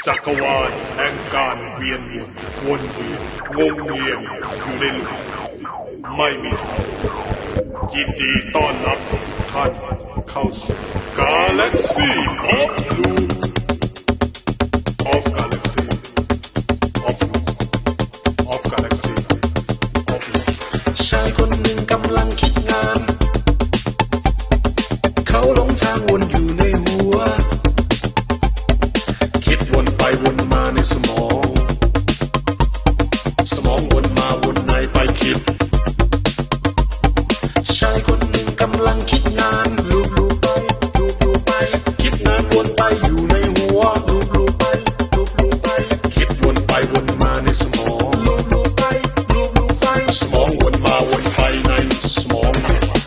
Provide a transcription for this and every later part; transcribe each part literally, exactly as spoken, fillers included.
จักรวาลแห่งการเวียนวนวนเวียนงงเงียงอยู่ในลูกไม่มีทางยินดีต้อนรับทุกท่านเข้าสู่ Galaxy of Loop of Galaxy of Loop of Galaxy of Loop ชายคนหนึ่งกำลังคิดงานเขาหลงทางวนอยู่ในหัวคิดวนไปวนมาในสมองสมองวนมาวนในไปคิดชายคนหนึ่งกำลังคิดงานลูบลูบไปลูบลูบไปคิดงานวนไปอยู่ในหัวลูบลูบไปลูบลูบไปคิดวนไปวนมาในสมองลูบลูบไปลูบลูบไปสมองวนมาวนไปในสมอง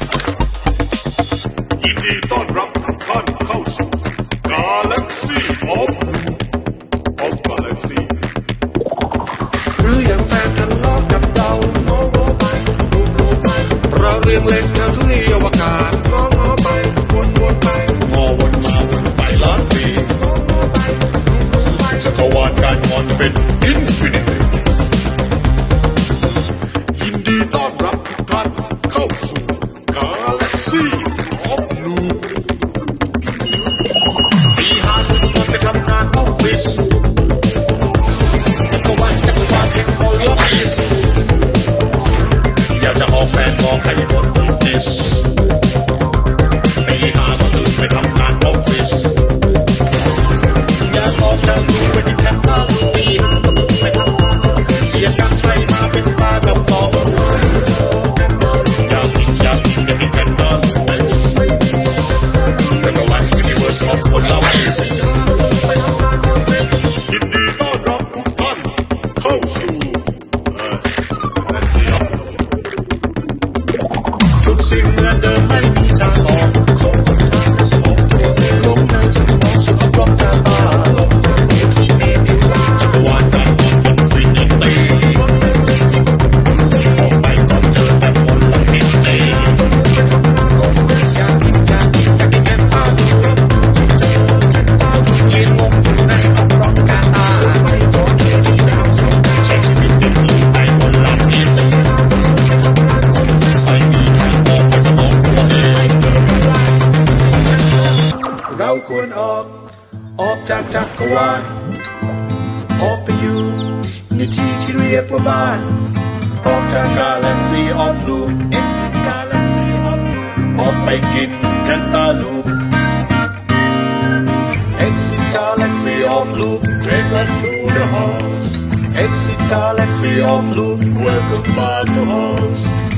ยินดีต้อนรับทุกท่านเข้าสู่ Galaxy of Loop of Galaxy หรืออย่างแฟนกันล้อกับเราโง่โง่ไปลูบลูบไปเราเรียงเล็กกันทุนีอวกาศงอง้อไปวนวนไปงอวนมาวนไปล้านปีงอง้อไปลูบลูบไปจักรวาลการงอนเป็น Infinity ยินดีต้อนรับทุกท่านเข้าสู่ Galaxy of Loop ปีห้าหนึ่งผมไปทำงานออฟฟิศจักรวาลจักรวาลเป็นคนละอิสอยากจะออกแฟนมองให้คนดิสปีห้าก็ตื่นไปทำงานออฟฟิศอยากออกจากรูไปที่แคมป์บ้านปีห้าก็ตื่นไปทำงานออฟฟิศเสียกันไปมาเป็นปลากับตองอยากกินอยากกินอยากกินแคนเดอร์จักรวาลยูนิเวอร์สของคนละอิสยินดีต้อนรับทุกท่านเข้าสู่ทุกสิ่งเหมือนเดิมไม่มีทางออกส่งทางในสมองลงในสมองสุขภาพตาตาลงที่มีมีจักรวาลการงอนเป็นฟินตีออกไปก่อนเจอแต่คนละพิษตีอยากกินอยากกินอยากกินแค่ปลาลูกเจอแค่ปลาลูกยืนงงอยู่ในอวกาศไม่โดนเกี่ยวที่ดาวส่งใช้ชีวิตติดอยู่ในคนละพิษไม่มีทางออกไปสมองตัวเองเราควรออกออกจากจักรวาลออกไปอยู่ในที่ที่เรียกว่าบ้านออกจาก Galaxy of Loop Exit Galaxy of Loop ออกไปกินแคนตาลูป Exit Galaxy of Loop Take us to the house Exit Galaxy of Loop Welcome back to house